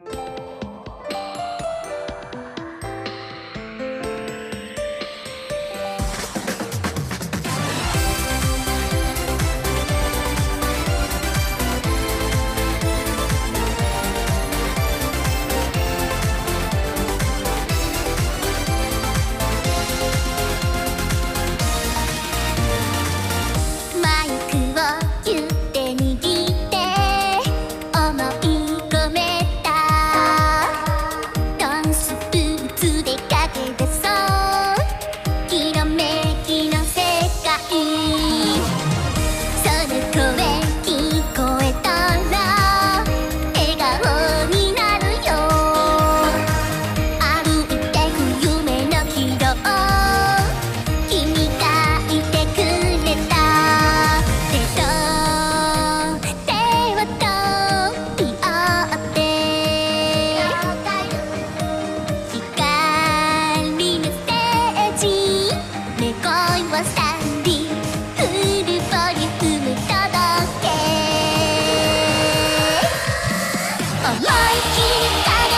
マイクをギュッて握って思い込めたダンスブーツで駆け出そうきらめきの世界その声聞こえたら笑顔になるよ歩いてく夢の軌道君がいてくれた手と手を取り合って光のステージね恋をスタンディフルボリューム届け思い切り